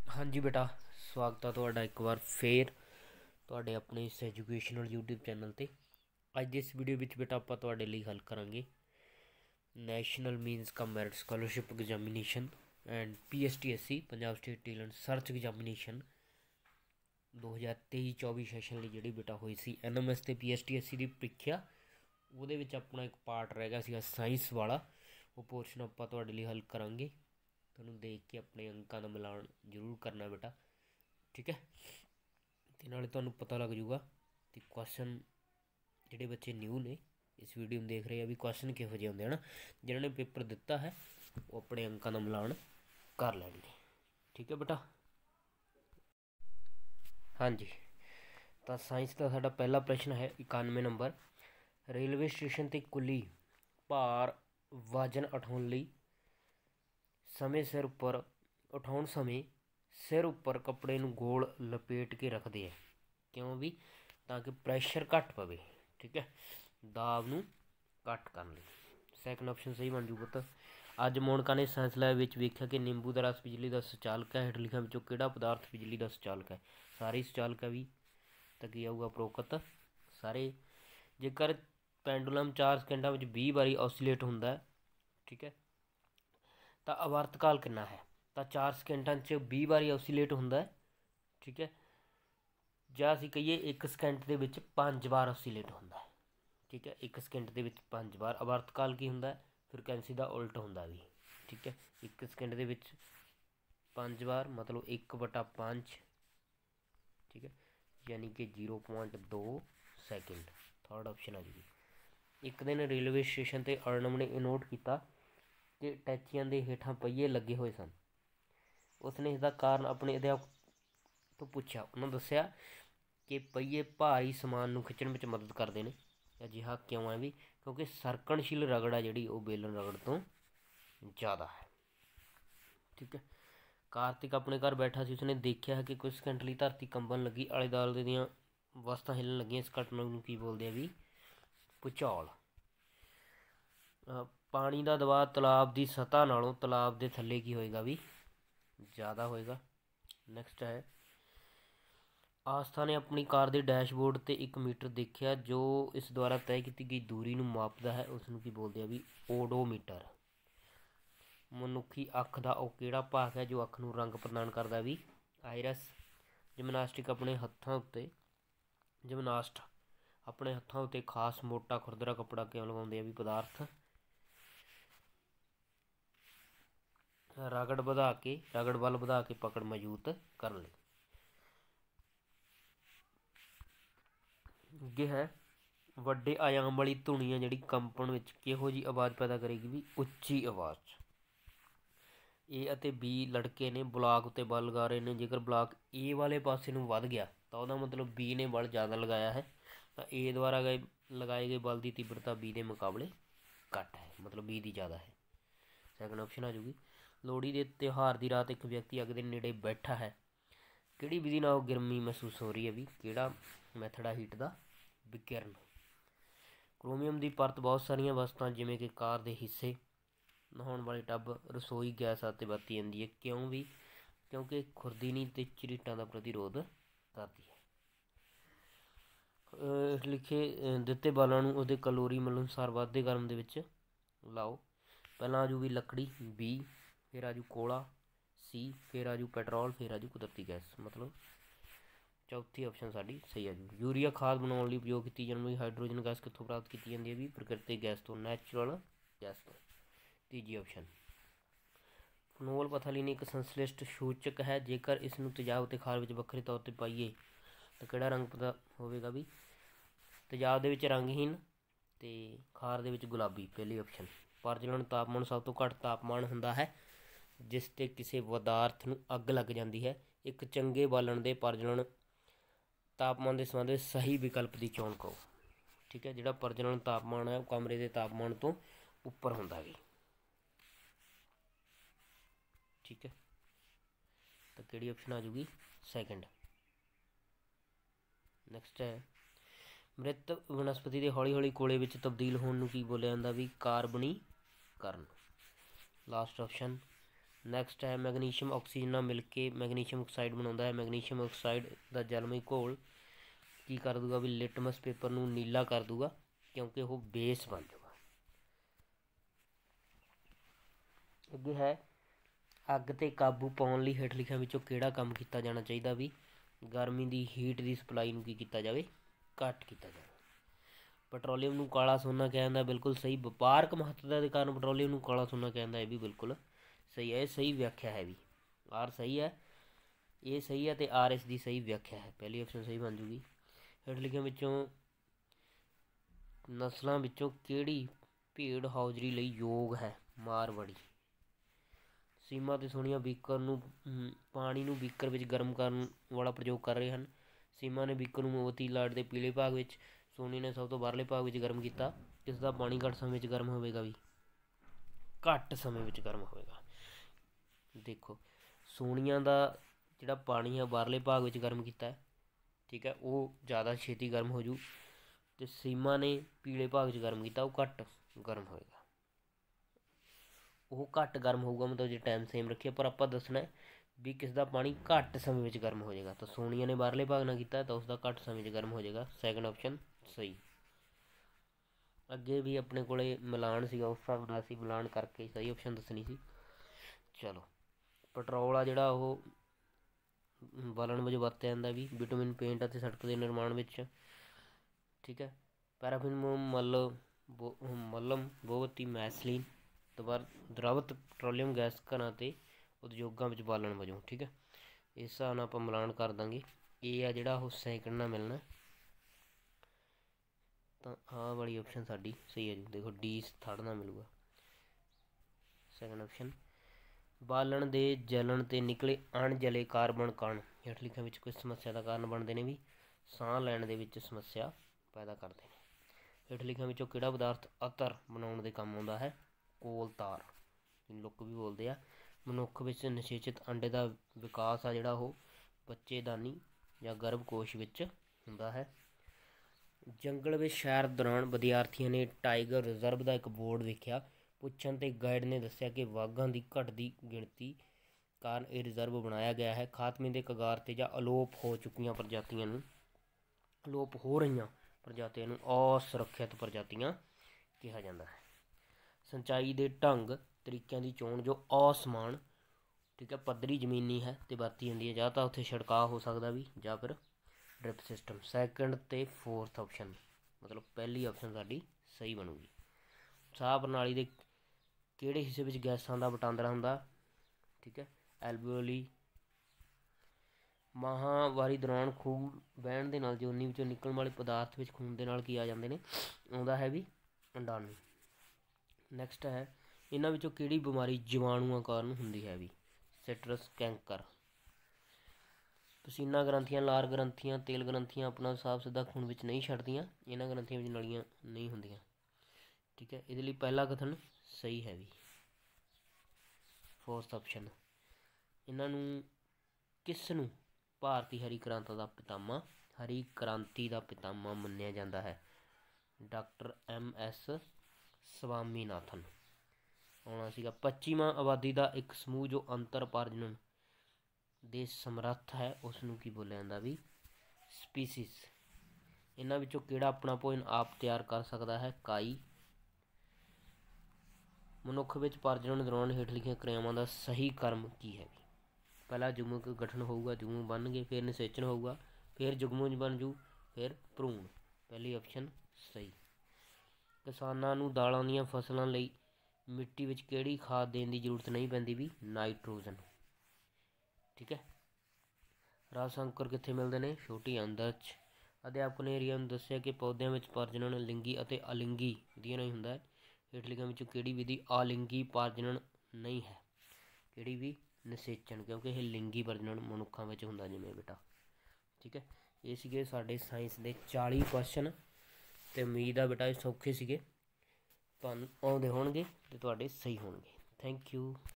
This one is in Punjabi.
हाँ जी बेटा, स्वागत है तुहाडा एक बार फिर तुहाडे अपने इस एजुकेशनल यूट्यूब चैनल ते। अज दी इस वीडियो विच बेटा आपां तुहाडे लई हल करांगे national means cum merit scholarship examination and PSTSC Punjab state talent search examination 2023-24 session लई जिहड़ी बेटा होई सी NMS ते PSTSC दी ਪ੍ਰੀਖਿਆ। ਉਹਦੇ ਵਿੱਚ ਆਪਣਾ ਇੱਕ ਪਾर्ट ਰਹਿ ਗਿਆ ਸੀਗਾ ਸਾਇੰਸ ਵਾਲਾ, ਉਹ ਪੋਰਸ਼ਨ ਆਪਾਂ ਤੁਹਾਡੇ ਲਈ ਹੱਲ ਕਰਾਂਗੇ। ਤੁਹਾਨੂੰ ਦੇਖ ਕੇ ਆਪਣੇ ਅੰਕਾਂ ਦਾ ਮਿਲਾਨ ਜ਼ਰੂਰ ਕਰਨਾ ਬੇਟਾ, ਠੀਕ ਹੈ। ਅਤੇ ਨਾਲੇ ਤੁਹਾਨੂੰ ਪਤਾ ਲੱਗ ਜੂਗਾ ਅਤੇ ਕੁਐਸਚਨ ਜਿਹੜੇ ਬੱਚੇ ਨਿਊ ਨੇ ਇਸ ਵੀਡੀਓ ਨੂੰ ਦੇਖ ਰਹੇ ਆ ਵੀ ਕੁਐਸਚਨ ਕਿਹੋ ਜਿਹੇ ਹੁੰਦੇ ਹਨ। ਜਿਨ੍ਹਾਂ ਨੇ ਪੇਪਰ ਦਿੱਤਾ ਹੈ ਉਹ ਆਪਣੇ ਅੰਕਾਂ ਦਾ ਮਿਲਾਨ ਕਰ ਲੈਣਗੇ, ਠੀਕ ਹੈ ਬੇਟਾ। ਹਾਂਜੀ, ਤਾਂ ਸਾਇੰਸ ਦਾ ਸਾਡਾ ਪਹਿਲਾ ਪ੍ਰਸ਼ਨ ਹੈ 91 ਨੰਬਰ। ਰੇਲਵੇ ਸਟੇਸ਼ਨ 'ਤੇ ਕੁੱਲੀ ਭਾਰ ਵਜਨ ਉਠਾਉਣ ਲਈ ਉਠਾਉਣ ਸਮੇਂ ਸਿਰ ਉੱਪਰ ਕੱਪੜੇ ਨੂੰ ਗੋਲ ਲਪੇਟ ਕੇ ਰੱਖਦੇ ਹੈ, ਕਿਉਂ ਵੀ? ਤਾਂ ਕਿ ਪ੍ਰੈਸ਼ਰ ਘੱਟ ਪਵੇ, ਠੀਕ ਹੈ, ਦਾਬ ਨੂੰ ਘੱਟ ਕਰਨ ਲਈ। ਸੈਕਿੰਡ ਆਪਸ਼ਨ ਸਹੀ ਬਣ ਜੂ ਪੁੱਤ। ਅੱਜ ਮੋਨਕਾ ਨੇ ਸਾਇੰਸ ਲੈਬ ਵਿੱਚ ਵੇਖਿਆ ਕਿ ਨਿੰਬੂ ਦਾ ਰਸ ਬਿਜਲੀ ਦਾ ਸੰਚਾਲਕ ਹੈ। ਹੇਠ ਲਿਖਿਆਂ ਵਿੱਚੋਂ ਕਿਹੜਾ ਪਦਾਰਥ ਬਿਜਲੀ ਦਾ ਸੰਚਾਲਕ ਹੈ? ਸਾਰੇ ਸੰਚਾਲਕ ਹੈ ਵੀ, ਤਾਂ ਕੀ ਆਊਗਾ? ਉਪਰੋਕਤ ਸਾਰੇ। ਜੇਕਰ ਪੈਂਡੂਲਮ 4 ਸਕਿੰਟਾਂ ਵਿੱਚ 20 ਵਾਰੀ ਔਸੀਲੇਟ ਹੁੰਦਾ, ਠੀਕ ਹੈ, ਤਾਂ ਆਵਰਤਕਾਲ ਕਿੰਨਾ ਹੈ? ਤਾਂ 4 ਸਕਿੰਟਾਂ 'ਚ 20 ਵਾਰੀ ਔਸੀਲੇਟ ਹੁੰਦਾ, ਠੀਕ ਹੈ, ਜਾਂ ਅਸੀਂ ਕਹੀਏ 1 ਸਕਿੰਟ ਦੇ ਵਿੱਚ 5 ਵਾਰ ਔਸੀਲੇਟ ਹੁੰਦਾ, ਠੀਕ ਹੈ। 1 ਸਕਿੰਟ ਦੇ ਵਿੱਚ 5 ਵਾਰ। ਆਵਰਤਕਾਲ ਕੀ ਹੁੰਦਾ? ਫ੍ਰੀਕੁਐਂਸੀ ਦਾ ਉਲਟ ਹੁੰਦਾ ਵੀ, ਠੀਕ ਹੈ। 1 ਸਕਿੰਟ ਦੇ ਵਿੱਚ 5 ਵਾਰ ਮਤਲਬ 1/5, ਠੀਕ ਹੈ, ਯਾਨੀ ਕਿ 0.2 ਸੈਕਿੰਡ। ਥਰਡ ਆਪਸ਼ਨ ਆ ਜੀ। ਇੱਕ ਦਿਨ ਰੇਲਵੇ ਸਟੇਸ਼ਨ 'ਤੇ ਅਰਨਬ ਨੇ ਇਹ ਨੋਟ ਕੀਤਾ ਕਿ ਟੈਚੀਆਂ ਦੇ ਹੇਠਾਂ ਪਹੀਏ ਲੱਗੇ ਹੋਏ ਸਨ। ਉਸਨੇ ਇਸਦਾ ਕਾਰਨ ਆਪਣੇ ਅਧਿਆਪਕ ਤੋਂ ਪੁੱਛਿਆ। ਉਹਨਾਂ ਦੱਸਿਆ ਕਿ ਪਹੀਏ ਭਾਰੀ ਸਮਾਨ ਨੂੰ ਖਿੱਚਣ ਵਿੱਚ ਮਦਦ ਕਰਦੇ ਨੇ। ਅਜਿਹਾ ਕਿਉਂ ਹੈ ਵੀ? ਕਿਉਂਕਿ ਸਰਕਣਸ਼ੀਲ ਰਗੜ ਆ ਜਿਹੜੀ ਉਹ ਬੇਲਣ ਰਗੜ ਤੋਂ ਜ਼ਿਆਦਾ ਹੈ, ਠੀਕ ਹੈ। ਕਾਰਤਿਕ ਆਪਣੇ ਘਰ ਬੈਠਾ ਸੀ। ਉਸਨੇ ਦੇਖਿਆ ਹੈ ਕਿ ਕੁਝ ਸਕਿੰਟ ਲਈ ਧਰਤੀ ਕੰਬਣ ਲੱਗੀ, ਆਲੇ ਦੁਆਲੇ ਦੀਆਂ ਵਸਤਾਂ ਹਿੱਲਣ ਲੱਗੀਆਂ। ਇਸ ਘਟਨਾ ਨੂੰ ਕੀ ਬੋਲਦੇ ਆ ਵੀ? ਭੂਚਾਲ। ਪਾਣੀ ਦਾ ਦਬਾਅ ਤਲਾਬ ਦੀ ਸਤ੍ਹਾ ਨਾਲੋਂ ਤਲਾਬ ਦੇ ਥੱਲੇ ਕੀ ਹੋਏਗਾ ਵੀ? ਜ਼ਿਆਦਾ ਹੋਏਗਾ। ਨੈਕਸਟ ਹੈ, ਆਸਥਾ ਨੇ ਆਪਣੀ ਕਾਰ ਦੇ ਡੈਸ਼ਬੋਰਡ 'ਤੇ ਇੱਕ ਮੀਟਰ ਦੇਖਿਆ ਜੋ ਇਸ ਦੁਆਰਾ ਤੈਅ ਕੀਤੀ ਗਈ ਦੂਰੀ ਨੂੰ ਮਾਪਦਾ ਹੈ। ਉਸ ਨੂੰ ਕੀ ਬੋਲਦੇ ਆ ਵੀ? ਓਡੋਮੀਟਰ। ਮਨੁੱਖੀ ਅੱਖ ਦਾ ਉਹ ਕਿਹੜਾ ਭਾਗ ਹੈ ਜੋ ਅੱਖ ਨੂੰ ਰੰਗ ਪ੍ਰਦਾਨ ਕਰਦਾ ਵੀ? ਆਇਰਸ। ਜਿਮਨਾਸਟ ਆਪਣੇ ਹੱਥਾਂ ਉੱਤੇ ਖਾਸ ਮੋਟਾ ਖੁਰਦਰਾ ਕੱਪੜਾ ਕਿਉਂ ਲਗਾਉਂਦੇ ਆ ਵੀ? ਪਦਾਰਥ ਰਗੜ ਬਲ ਵਧਾ ਕੇ ਪਕੜ ਮਜ਼ਬੂਤ ਕਰਨ ਲਈ। ਅੱਗੇ ਹੈ, ਵੱਡੇ ਆਯਾਮ ਵਾਲੀ ਧੁਨੀ ਆ ਜਿਹੜੀ ਕੰਪਨ ਵਿੱਚ ਕਿਹੋ ਜਿਹੀ ਆਵਾਜ਼ ਪੈਦਾ ਕਰੇਗੀ ਵੀ? ਉੱਚੀ ਆਵਾਜ਼। A ਅਤੇ B ਲੜਕੇ ਨੇ ਬਲਾਕ ਉੱਤੇ ਬਲ ਲਗਾ ਰਹੇ ਨੇ। ਜੇਕਰ ਬਲਾਕ A ਵਾਲੇ ਪਾਸੇ ਨੂੰ ਵੱਧ ਗਿਆ ਤਾਂ ਉਹਦਾ ਮਤਲਬ B ਨੇ ਬਲ ਜ਼ਿਆਦਾ ਲਗਾਇਆ ਹੈ, ਤਾਂ A ਦੁਆਰਾ ਲਗਾਏ ਗਏ ਬਲ ਦੀ ਤੀਬਰਤਾ B ਦੇ ਮੁਕਾਬਲੇ ਘੱਟ ਹੈ, ਮਤਲਬ B ਦੀ ਜ਼ਿਆਦਾ ਹੈ। ਸੈਕਿੰਡ ਆਪਸ਼ਨ ਆ ਜੂਗੀ। ਲੋਹੜੀ ਦੇ ਤਿਉਹਾਰ ਦੀ ਰਾਤ ਇੱਕ ਵਿਅਕਤੀ ਅੱਗ ਦੇ ਨੇੜੇ ਬੈਠਾ ਹੈ। ਕਿਹੜੀ ਵਿਧੀ ਨਾਲ ਉਹ ਗਰਮੀ ਮਹਿਸੂਸ ਹੋ ਰਹੀ ਹੈ ਵੀ? ਕਿਹੜਾ ਮੈਥਡ ਆ ਹੀਟ ਦਾ? ਵਿਕਿਰਨ। ਕ੍ਰੋਮੀਅਮ ਦੀ ਪਰਤ ਬਹੁਤ ਸਾਰੀਆਂ ਵਸਤਾਂ ਜਿਵੇਂ ਕਿ ਕਾਰ ਦੇ ਹਿੱਸੇ, ਨਹਾਉਣ ਵਾਲੇ ਟੱਬ, ਰਸੋਈ ਗੈਸ ਅਤੇ ਵਰਤੀ ਜਾਂਦੀ ਹੈ, ਕਿਉਂ ਵੀ? ਕਿਉਂਕਿ ਖੁਰਦੀਨੀ ਅਤੇ ਝਰੀਟਾਂ ਦਾ ਪ੍ਰਤੀਰੋਧ ਕਰਦੀ ਹੈ। ਲਿਖੇ ਦਿੱਤੇ ਬਾਲਾਂ ਨੂੰ ਉਹਦੇ ਕੈਲੋਰੀ ਮਿਲਣ ਅਨੁਸਾਰ ਵੱਧਦੇ ਗਰਮ ਦੇ ਵਿੱਚ ਲਾਓ। ਪਹਿਲਾਂ ਆ ਜੂਗੀ ਲੱਕੜੀ B, ਫਿਰ ਆ ਜੂ ਕੋਲਾ C, ਫਿਰ ਆ ਜੂ ਪੈਟਰੋਲ, ਫਿਰ ਆ ਜੂ ਕੁਦਰਤੀ ਗੈਸ, ਮਤਲਬ ਚੌਥੀ ਆਪਸ਼ਨ ਸਾਡੀ ਸਹੀ ਆ ਜੂ। ਯੂਰੀਆ ਖਾਦ ਬਣਾਉਣ ਲਈ ਉਪਯੋਗ ਕੀਤੀ ਜਾਣ ਵਾਲੀ ਹਾਈਡਰੋਜਨ ਗੈਸ ਕਿੱਥੋਂ ਪ੍ਰਾਪਤ ਕੀਤੀ ਜਾਂਦੀ ਹੈ ਵੀ? ਪ੍ਰਕਿਰਤਿਕ ਗੈਸ ਤੋਂ, ਨੈਚੁਰਲ ਗੈਸ ਤੋਂ। ਤੀਜੀ ਆਪਸ਼ਨ। ਫਨੋਲ ਪਥਲੀਨ ਇੱਕ ਸੰਸ਼ਲਿਸ਼ਟ ਸੂਚਕ ਹੈ। ਜੇਕਰ ਇਸ ਨੂੰ ਤੇਜ਼ਾਬ ਅਤੇ ਖਾਰ ਵਿੱਚ ਵੱਖਰੇ ਤੌਰ 'ਤੇ ਪਾਈਏ ਤਾਂ ਕਿਹੜਾ ਰੰਗ ਪਤਾ ਹੋਵੇਗਾ ਵੀ? ਤੇਜ਼ਾਬ ਦੇ ਵਿੱਚ ਰੰਗਹੀਨ ਅਤੇ ਖਾਰ ਦੇ ਵਿੱਚ ਗੁਲਾਬੀ, ਪਹਿਲੀ ਆਪਸ਼ਨ। ਪ੍ਰਜਵਲਨ ਤਾਪਮਾਨ ਸਭ ਤੋਂ ਘੱਟ ਤਾਪਮਾਨ ਹੁੰਦਾ ਹੈ ਜਿਸ 'ਤੇ ਕਿਸੇ ਪਦਾਰਥ ਨੂੰ ਅੱਗ ਲੱਗ ਜਾਂਦੀ ਹੈ। ਇੱਕ ਚੰਗੇ ਬਾਲਣ ਦੇ ਪ੍ਰਜਵਲਨ ਤਾਪਮਾਨ ਦੇ ਸੰਬੰਧ ਵਿੱਚ ਸਹੀ ਵਿਕਲਪ ਦੀ ਚੋਣ ਕਰੋ, ਠੀਕ ਹੈ। ਜਿਹੜਾ ਪ੍ਰਜਵਲਨ ਤਾਪਮਾਨ ਹੈ ਉਹ ਕਮਰੇ ਦੇ ਤਾਪਮਾਨ ਤੋਂ ਉੱਪਰ ਹੁੰਦਾ ਵੀ, ਠੀਕ ਹੈ। ਤਾਂ ਕਿਹੜੀ ਆਪਸ਼ਨ ਆ ਜੂਗੀ? ਸੈਕਿੰਡ। ਨੈਕਸਟ ਹੈ, ਮ੍ਰਿਤ ਵਨਸਪਤੀ ਦੇ ਹੌਲੀ ਹੌਲੀ ਕੋਲੇ ਵਿੱਚ ਤਬਦੀਲ ਹੋਣ ਨੂੰ ਕੀ ਬੋਲਿਆ ਜਾਂਦਾ ਵੀ? ਕਾਰਬਨੀਕਰਨ। Last option. ਨੈਕਸਟ ਹੈ ਮੈਗਨੀਸ਼ੀਅਮ ਆਕਸੀਜਨ ਨਾਲ ਮਿਲ ਕੇ ਮੈਗਨੀਸ਼ੀਅਮ ਆਕਸਾਈਡ ਬਣਾਉਂਦਾ ਹੈ। ਮੈਗਨੀਸ਼ੀਅਮ ਆਕਸਾਈਡ ਦਾ ਜਲਮਈ ਘੋਲ ਕੀ ਕਰ ਦੂਗਾ ਵੀ ਲਿਟਮਸ ਪੇਪਰ ਨੂੰ ਨੀਲਾ ਕਰ ਦੂਗਾ, ਕਿਉਂਕਿ ਉਹ ਬੇਸ ਬਣ ਜਾਊਗਾ। ਅੱਗੇ ਹੈ ਅੱਗ 'ਤੇ ਕਾਬੂ ਪਾਉਣ ਲਈ ਹੇਠ ਲਿਖਿਆਂ ਵਿੱਚੋਂ ਕਿਹੜਾ ਕੰਮ ਕੀਤਾ ਜਾਣਾ ਚਾਹੀਦਾ ਵੀ ਗਰਮੀ ਦੀ ਹੀਟ ਦੀ ਸਪਲਾਈ ਨੂੰ ਕੀ ਕੀਤਾ ਜਾਵੇ, ਘੱਟ ਕੀਤਾ ਜਾਵੇ। ਪੈਟਰੋਲੀਅਮ ਨੂੰ ਕਾਲਾ ਸੋਨਾ ਕਿਹਾ ਜਾਂਦਾ, ਬਿਲਕੁਲ ਸਹੀ। ਵਪਾਰਕ ਮਹੱਤਤਾ ਦੇ ਕਾਰਨ ਪੈਟਰੋਲੀਅਮ ਨੂੰ ਕਾਲਾ ਸੋਨਾ ਕਿਹਾ ਜਾਂਦਾ, ਇਹ ਵੀ ਬਿਲਕੁਲ ਸਹੀ ਹੈ। ਇਹ ਸਹੀ ਵਿਆਖਿਆ ਹੈ ਵੀ ਆਰ ਸਹੀ ਹੈ, ਇਹ ਸਹੀ ਹੈ ਅਤੇ ਆਰ ਇਸ ਦੀ ਸਹੀ ਵਿਆਖਿਆ ਹੈ। ਪਹਿਲੀ ਆਪਸ਼ਨ ਸਹੀ ਬਣ ਜੂਗੀ। ਹੇਠ ਲਿਖਿਆਂ ਵਿੱਚੋਂ ਨਸਲਾਂ ਵਿੱਚੋਂ ਕਿਹੜੀ ਭੇਡ ਹੌਜ਼ਰੀ ਲਈ ਯੋਗ ਹੈ, ਮਾਰਵਾੜੀ। ਸੀਮਾ ਅਤੇ ਸੋਨੀਆ ਬੀਕਰ ਨੂੰ ਪਾਣੀ ਨੂੰ ਬੀਕਰ ਵਿੱਚ ਗਰਮ ਕਰਨ ਵਾਲਾ ਪ੍ਰਯੋਗ ਕਰ ਰਹੇ ਹਨ। ਸੀਮਾ ਨੇ ਬੀਕਰ ਨੂੰ ਮੋਮਬੱਤੀ ਲਾਈਟ ਦੇ ਪੀਲੇ ਭਾਗ ਵਿੱਚ, ਸੋਨੀਆ ਨੇ ਸਭ ਤੋਂ ਬਾਹਰਲੇ ਭਾਗ ਵਿੱਚ ਗਰਮ ਕੀਤਾ। ਇਸ ਦਾ ਪਾਣੀ ਘੱਟ ਸਮੇਂ ਵਿੱਚ ਗਰਮ ਹੋਵੇਗਾ ਵੀ ਘੱਟ ਸਮੇਂ ਵਿੱਚ ਗਰਮ ਹੋਵੇਗਾ। ਦੇਖੋ ਸੋਨੀਆ ਦਾ ਜਿਹੜਾ ਪਾਣੀ ਹੈ ਬਾਹਰਲੇ ਭਾਗ ਵਿੱਚ ਗਰਮ ਕੀਤਾ, ਠੀਕ ਹੈ, ਉਹ ਜ਼ਿਆਦਾ ਛੇਤੀ ਗਰਮ ਹੋ ਜੂ, ਅਤੇ ਸੀਮਾ ਨੇ ਪੀਲੇ ਭਾਗ 'ਚ ਗਰਮ ਕੀਤਾ, ਉਹ ਘੱਟ ਗਰਮ ਹੋਏਗਾ। ਉਹ ਘੱਟ ਗਰਮ ਹੋਊਗਾ ਮਤਲਬ ਜੇ ਟਾਈਮ ਸੇਮ ਰੱਖਿਆ, ਪਰ ਆਪਾਂ ਦੱਸਣਾ ਵੀ ਕਿਸ ਦਾ ਪਾਣੀ ਘੱਟ ਸਮੇਂ ਵਿੱਚ ਗਰਮ ਹੋ ਜਾਏਗਾ। ਤਾਂ ਸੋਨੀਆ ਨੇ ਬਾਹਰਲੇ ਭਾਗ ਨਾਲ ਕੀਤਾ ਤਾਂ ਉਸਦਾ ਘੱਟ ਸਮੇਂ 'ਚ ਗਰਮ ਹੋ ਜਾਏਗਾ। ਸੈਕਿੰਡ ਆਪਸ਼ਨ ਸਹੀ। ਅੱਗੇ ਵੀ ਆਪਣੇ ਕੋਲ ਮਿਲਾਨ ਸੀਗਾ, ਉਸ ਹਿਸਾਬ ਨਾਲ ਅਸੀਂ ਮਿਲਾਨ ਕਰਕੇ ਸਹੀ ਆਪਸ਼ਨ ਦੱਸਣੀ ਸੀ। ਚਲੋ ਪੈਟਰੋਲ ਆ ਜਿਹੜਾ ਉਹ ਬਾਲਣ ਵਜੋਂ ਵਰਤਿਆ ਜਾਂਦਾ ਵੀ ਵਿਟਾਮਿਨ ਪੇਂਟ ਅਤੇ ਸੜਕ ਦੇ ਨਿਰਮਾਣ ਵਿੱਚ, ਠੀਕ ਹੈ। ਪੈਰਾਫਿਨ ਮੱਲਮ ਮੋਮਬੱਤੀ ਮੈਸਲੀਨ ਦਰਵਤ ਪੈਟਰੋਲੀਅਮ ਗੈਸ ਘਰਾਂ ਅਤੇ ਉਦਯੋਗਾਂ ਵਿੱਚ ਬਾਲਣ ਵਜੋਂ, ਠੀਕ ਹੈ। ਇਸ ਹਿਸਾਬ ਨਾਲ ਆਪਾਂ ਮਿਲਾਨ ਕਰ ਦਾਂਗੇ। ਇਹ ਆ ਜਿਹੜਾ ਉਹ ਸੈਕਿੰਡ ਨਾਲ ਮਿਲਣਾ, ਤਾਂ ਆਹ ਵਾਲੀ ਆਪਸ਼ਨ ਸਾਡੀ ਸਹੀ ਹੈ ਜੀ। ਦੇਖੋ ਡੀ ਥਰਡ ਨਾਲ ਮਿਲੂਗਾ, ਸੈਕਿੰਡ ਆਪਸ਼ਨ। ਬਾਲਣ ਦੇ ਜਲਣ 'ਤੇ ਨਿਕਲੇ ਅਣਜਲੇ ਕਾਰਬਨ ਕਣ ਹੇਠ ਲਿਖਿਆਂ ਵਿੱਚ ਕੋਈ ਸਮੱਸਿਆ ਦਾ ਕਾਰਨ ਬਣਦੇ ਨੇ ਵੀ ਸਾਹ ਲੈਣ ਦੇ ਵਿੱਚ ਸਮੱਸਿਆ ਪੈਦਾ ਕਰਦੇ ਨੇ। ਹੇਠ ਲਿਖਿਆਂ ਵਿੱਚੋਂ ਕਿਹੜਾ ਪਦਾਰਥ ਅਤਰ ਬਣਾਉਣ ਦੇ ਕੰਮ ਆਉਂਦਾ ਹੈ, ਕੋਲ ਤਾਰ, ਜਿਹਨੂੰ ਲੋਕ ਵੀ ਬੋਲਦੇ ਆ। ਮਨੁੱਖ ਵਿੱਚ ਨਿਸ਼ੇਚਿਤ ਅੰਡੇ ਦਾ ਵਿਕਾਸ ਆ ਜਿਹੜਾ ਉਹ ਬੱਚੇਦਾਨੀ ਜਾਂ ਗਰਭਕੋਸ਼ ਵਿੱਚ ਹੁੰਦਾ ਹੈ। ਜੰਗਲ ਵਿੱਚ ਸੈਰ ਦੌਰਾਨ ਵਿਦਿਆਰਥੀਆਂ ਨੇ ਟਾਈਗਰ ਰਿਜ਼ਰਵ ਦਾ ਇੱਕ ਬੋਰਡ ਵੇਖਿਆ। ਪੁੱਛਣ 'ਤੇ ਗਾਈਡ ਨੇ ਦੱਸਿਆ ਕਿ ਵਾਘਾਂ ਦੀ ਘਟਦੀ ਗਿਣਤੀ ਕਾਰਨ ਇਹ ਰਿਜ਼ਰਵ ਬਣਾਇਆ ਗਿਆ ਹੈ। ਖਾਤਮੇ ਦੇ ਕਗਾਰ 'ਤੇ ਜਾਂ ਅਲੋਪ ਹੋ ਚੁੱਕੀਆਂ ਪ੍ਰਜਾਤੀਆਂ ਨੂੰ, ਅਲੋਪ ਹੋ ਰਹੀਆਂ ਪ੍ਰਜਾਤੀਆਂ ਨੂੰ ਅਸੁਰੱਖਿਅਤ ਪ੍ਰਜਾਤੀਆਂ ਕਿਹਾ ਜਾਂਦਾ ਹੈ। ਸਿੰਚਾਈ ਦੇ ਢੰਗ ਤਰੀਕਿਆਂ ਦੀ ਚੋਣ ਜੋ ਅਸਮਾਨ, ਠੀਕ ਹੈ, ਪੱਧਰੀ ਜ਼ਮੀਨੀ ਹੈ ਅਤੇ ਵਰਤੀ ਜਾਂਦੀ ਹੈ। ਜਾਂ ਤਾਂ ਉੱਥੇ ਛਿੜਕਾਅ ਹੋ ਸਕਦਾ ਵੀ ਜਾਂ ਫਿਰ ਡ੍ਰਿਪ ਸਿਸਟਮ। ਸੈਕਿੰਡ ਅਤੇ ਫੋਰਥ ਆਪਸ਼ਨ ਮਤਲਬ ਪਹਿਲੀ ਆਪਸ਼ਨ ਸਾਡੀ ਸਹੀ ਬਣੂਗੀ। ਸਾਹ ਪ੍ਰਣਾਲੀ ਦੇ ਕਿਹੜੇ ਹਿੱਸੇ ਵਿੱਚ ਗੈਸਾਂ ਦਾ ਵਟਾਂਦਰਾ ਹੁੰਦਾ, ਠੀਕ ਹੈ, ਐਲਵੀਓਲੀ। ਮਾਹਵਾਰੀ ਦੌਰਾਨ ਖੂਨ ਵਹਿਣ ਦੇ ਨਾਲ ਯੋਨੀ ਵਿੱਚੋਂ ਨਿਕਲਣ ਵਾਲੇ ਪਦਾਰਥ ਵਿੱਚ ਖੂਨ ਦੇ ਨਾਲ ਕੀ ਆ ਜਾਂਦੇ ਨੇ, ਆਉਂਦਾ ਹੈ ਵੀ ਅੰਡਾਣੂ। ਨੈਕਸਟ ਹੈ ਇਹਨਾਂ ਵਿੱਚੋਂ ਕਿਹੜੀ ਬਿਮਾਰੀ ਜੀਵਾਣੂਆਂ ਕਾਰਨ ਹੁੰਦੀ ਹੈ ਵੀ ਸਿਟਰਸ ਕੈਂਕਰ। ਪਸੀਨਾ ਗ੍ਰੰਥੀਆਂ, ਲਾਰ ਗ੍ਰੰਥੀਆਂ, ਤੇਲ ਗ੍ਰੰਥੀਆਂ ਆਪਣਾ ਸਾਫ ਸਿੱਧਾ ਖੂਨ ਵਿੱਚ ਨਹੀਂ ਛੱਡਦੀਆਂ, ਇਹਨਾਂ ਗ੍ਰੰਥੀਆਂ ਵਿੱਚ ਨਲੀਆਂ ਨਹੀਂ ਹੁੰਦੀਆਂ, ਠੀਕ ਹੈ। ਇਹਦੇ ਲਈ ਪਹਿਲਾ ਕਥਨ ਸਹੀ ਹੈ ਵੀ ਫੋਰਥ ਆਪਸ਼ਨ। ਇਹਨਾਂ ਨੂੰ ਕਿਸ ਨੂੰ ਭਾਰਤੀ ਹਰੀ ਕ੍ਰਾਂਤੀ ਦਾ ਪਿਤਾਮਾ ਮੰਨਿਆ ਜਾਂਦਾ ਹੈ, ਡਾਕਟਰ MS ਸਵਾਮੀਨਾਥਨ ਆਉਣਾ ਸੀਗਾ। ਪੱਚੀਵਾਂ ਆਬਾਦੀ ਦਾ ਇੱਕ ਸਮੂਹ ਜੋ ਅੰਤਰ ਪ੍ਰਜਨਨ ਦੇ ਸਮਰੱਥ ਹੈ ਉਸ ਨੂੰ ਕੀ ਬੋਲਿਆ ਜਾਂਦਾ ਵੀ ਸਪੀਸੀਸ। ਇਹਨਾਂ ਵਿੱਚੋਂ ਕਿਹੜਾ ਆਪਣਾ ਭੋਜਨ ਆਪ ਤਿਆਰ ਕਰ ਸਕਦਾ ਹੈ, ਕਾਈ। ਮਨੁੱਖ ਵਿੱਚ ਪ੍ਰਜਨਨ ਦੌਰਾਨ ਹੇਠ ਲਿਖੀਆਂ ਕਿਰਿਆਵਾਂ ਦਾ ਸਹੀ ਕਰਮ ਕੀ ਹੈ। ਪਹਿਲਾਂ ਜੁਗਮਕ ਗਠਨ ਹੋਊਗਾ, ਜੁਗਮੂ ਬਣਨਗੇ, ਫਿਰ ਨਿਸ਼ੇਚਨ ਹੋਊਗਾ, ਫਿਰ ਜੁਗਮੁਜ ਬਣ ਜੂ, ਫਿਰ ਭਰੂਣ। ਪਹਿਲੀ ਆਪਸ਼ਨ ਸਹੀ। ਕਿਸਾਨਾਂ ਨੂੰ ਦਾਲਾਂ ਦੀਆਂ ਫਸਲਾਂ ਲਈ ਮਿੱਟੀ ਵਿੱਚ ਕਿਹੜੀ ਖਾਦ ਦੇਣ ਦੀ ਜ਼ਰੂਰਤ ਨਹੀਂ ਪੈਂਦੀ ਵੀ ਨਾਈਟ੍ਰੋਜਨ, ਠੀਕ ਹੈ। ਰਸ ਅੰਕੁਰ ਕਿੱਥੇ ਮਿਲਦੇ ਨੇ, ਛੋਟੀ ਆਂਦਰ 'ਚ। ਅਧਿਆਪਕ ਨੇ ਰੀਆ ਨੂੰ ਦੱਸਿਆ ਕਿ ਪੌਦਿਆਂ ਵਿੱਚ ਪ੍ਰਜਨਨ ਲਿੰਗੀ ਅਤੇ ਅਲਿੰਗੀ ਵਿਧੀਆਂ ਰਾਹੀਂ ਹੁੰਦਾ ਹੈ। ਹੇਠ ਲਿਖਿਆਂ ਵਿੱਚੋਂ ਕਿਹੜੀ ਵਿਧੀ ਅਲਿੰਗੀ ਪ੍ਰਜਨਨ ਨਹੀਂ ਹੈ, ਕਿਹੜੀ ਵੀ ਨਿਸ਼ੇਚਨ, ਕਿਉਂਕਿ ਇਹ ਲਿੰਗੀ ਪ੍ਰਜਨਨ ਮਨੁੱਖਾਂ ਵਿੱਚ ਹੁੰਦਾ ਜਿਵੇਂ ਬੇਟਾ, ਠੀਕ ਹੈ। ਇਹ ਸੀਗੇ ਸਾਡੇ ਸਾਇੰਸ ਦੇ 40 ਕੁਐਸਚਨ ਅਤੇ ਉਮੀਦ ਆ ਬੇਟਾ ਇਹ ਸੌਖੇ ਸੀਗੇ, ਤੁਹਾਨੂੰ ਆਉਂਦੇ ਹੋਣਗੇ ਅਤੇ ਤੁਹਾਡੇ ਸਹੀ ਹੋਣਗੇ। Thank you.